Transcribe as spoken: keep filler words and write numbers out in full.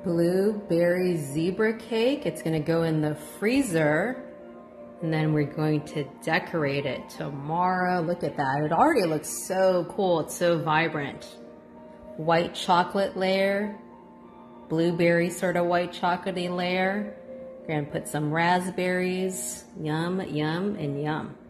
blueberry zebra cake. It's gonna go in the freezer, and then we're going to decorate it tomorrow. Look at that, it already looks so cool, it's so vibrant. White chocolate layer, blueberry sort of white chocolatey layer. We're gonna put some raspberries, yum, yum, and yum.